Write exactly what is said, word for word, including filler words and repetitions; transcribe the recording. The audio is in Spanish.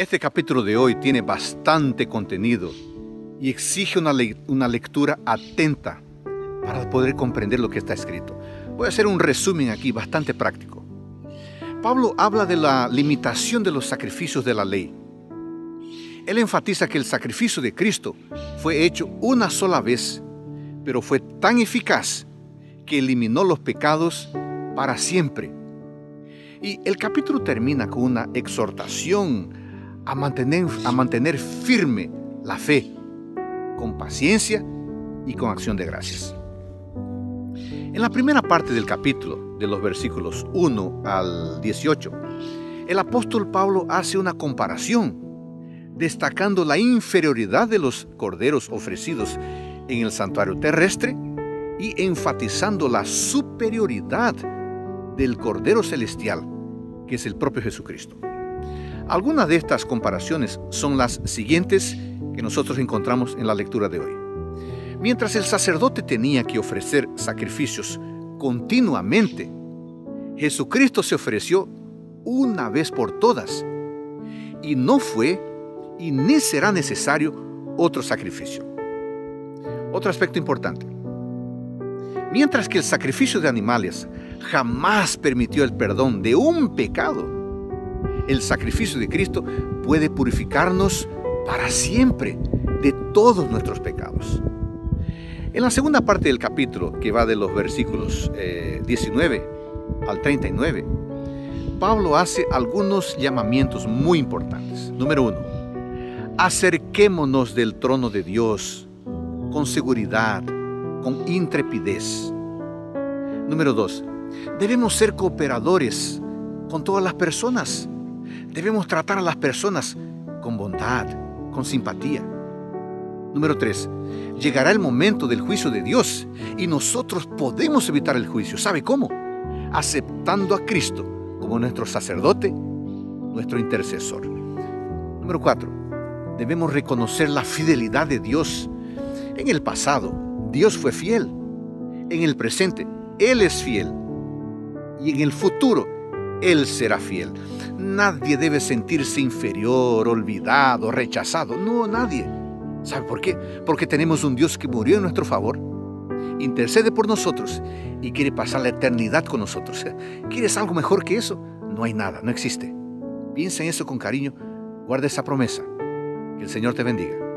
Este capítulo de hoy tiene bastante contenido y exige una, le una lectura atenta para poder comprender lo que está escrito. Voy a hacer un resumen aquí bastante práctico. Pablo habla de la limitación de los sacrificios de la ley. Él enfatiza que el sacrificio de Cristo fue hecho una sola vez, pero fue tan eficaz que eliminó los pecados para siempre. Y el capítulo termina con una exhortación a mantener, a mantener firme la fe, con paciencia y con acción de gracias. En la primera parte del capítulo, de los versículos uno al dieciocho, el apóstol Pablo hace una comparación, destacando la inferioridad de los corderos ofrecidos en el santuario terrestre y enfatizando la superioridad del Cordero Celestial, que es el propio Jesucristo. Algunas de estas comparaciones son las siguientes que nosotros encontramos en la lectura de hoy. Mientras el sacerdote tenía que ofrecer sacrificios continuamente, Jesucristo se ofreció una vez por todas, y no fue y ni será necesario otro sacrificio. Otro aspecto importante. Mientras que el sacrificio de animales jamás permitió el perdón de un pecado, el sacrificio de Cristo puede purificarnos para siempre de todos nuestros pecados. En la segunda parte del capítulo, que va de los versículos eh, diecinueve al treinta y nueve, Pablo hace algunos llamamientos muy importantes. Número uno, acerquémonos del trono de Dios con seguridad, con intrepidez. Número dos, debemos ser cooperadores con todas las personas. Debemos tratar a las personas con bondad, con simpatía. Número tres, llegará el momento del juicio de Dios y nosotros podemos evitar el juicio. ¿Sabe cómo? Aceptando a Cristo como nuestro sacerdote, nuestro intercesor. Número cuatro, debemos reconocer la fidelidad de Dios. En el pasado, Dios fue fiel. En el presente, Él es fiel. Y en el futuro, Él será fiel. Nadie debe sentirse inferior, olvidado, rechazado. No, nadie. ¿Sabe por qué? Porque tenemos un Dios que murió en nuestro favor, intercede por nosotros y quiere pasar la eternidad con nosotros. ¿Quieres algo mejor que eso? No hay nada, no existe. Piensa en eso con cariño, guarda esa promesa. Que el Señor te bendiga.